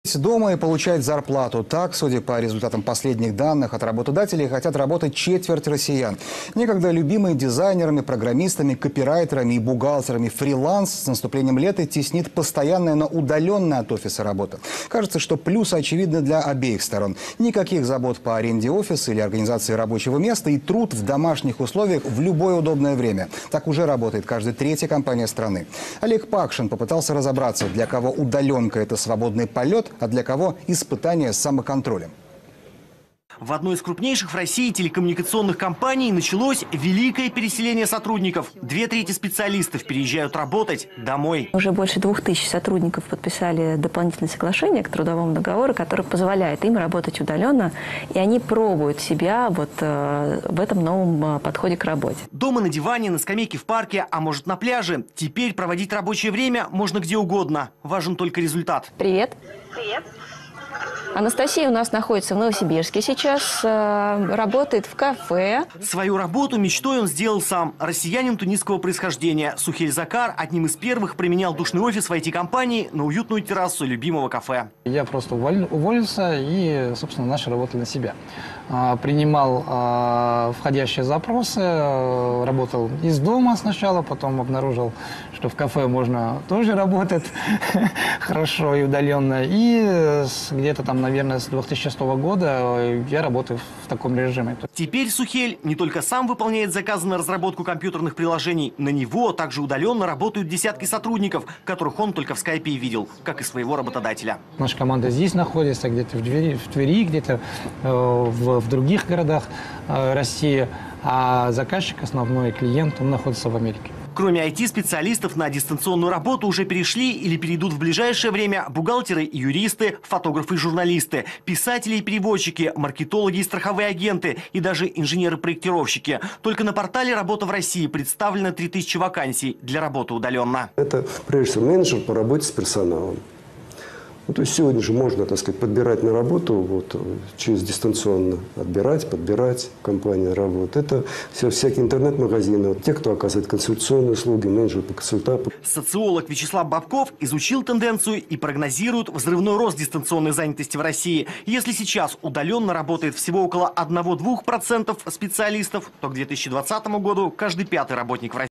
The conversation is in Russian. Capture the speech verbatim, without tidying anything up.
Дома и получать зарплату. Так, судя по результатам последних данных от работодателей, хотят работать четверть россиян. Некогда любимые дизайнерами, программистами, копирайтерами и бухгалтерами фриланс с наступлением лета теснит постоянная, но удаленная от офиса работа. Кажется, что плюсы очевидны для обеих сторон. Никаких забот по аренде офиса или организации рабочего места и труд в домашних условиях в любое удобное время. Так уже работает каждая третья компания страны. Олег Пакшин попытался разобраться, для кого удаленка – это свободный полет, а для кого испытание самоконтролем. В одной из крупнейших в России телекоммуникационных компаний началось великое переселение сотрудников. Две трети специалистов переезжают работать домой. Уже больше двух тысяч сотрудников подписали дополнительное соглашение к трудовому договору, которое позволяет им работать удаленно, и они пробуют себя вот э, в этом новом подходе к работе. Дома на диване, на скамейке в парке, а может на пляже. Теперь проводить рабочее время можно где угодно. Важен только результат. Привет. Привет. Анастасия у нас находится в Новосибирске сейчас, э, работает в кафе. Свою работу мечтой он сделал сам. Россиянин тунисского происхождения. Сухель Закар одним из первых применял душный офис в ай ти-компании на уютную террасу любимого кафе. Я просто уволился и, собственно, начал работать на себя. Принимал входящие запросы, работал из дома сначала, потом обнаружил, что в кафе можно тоже работать хорошо и удаленно. И где-то там, наверное, с две тысячи шестого года я работаю в таком режиме. Теперь Сухель не только сам выполняет заказы на разработку компьютерных приложений, на него также удаленно работают десятки сотрудников, которых он только в скайпе и видел, как и своего работодателя. Наша команда здесь находится, где-то в Твери, в Твери где-то э, в, в других городах э, России, а заказчик, основной клиент, он находится в Америке. Кроме ай ти-специалистов, на дистанционную работу уже перешли или перейдут в ближайшее время бухгалтеры и юристы, фотографы и журналисты, писатели и переводчики, маркетологи и страховые агенты и даже инженеры-проектировщики. Только на портале «Работа в России» представлено три тысячи вакансий для работы удаленно. Это, прежде всего, менеджер по работе с персоналом. Ну, то есть сегодня же можно, так сказать, подбирать на работу, вот, через дистанционно отбирать, подбирать компании работу. Это все, всякие интернет-магазины, вот, те, кто оказывает консультационные услуги, менеджеры по консультанту. Социолог Вячеслав Бабков изучил тенденцию и прогнозирует взрывной рост дистанционной занятости в России. Если сейчас удаленно работает всего около одного-двух процентов специалистов, то к две тысячи двадцатому году каждый пятый работник в России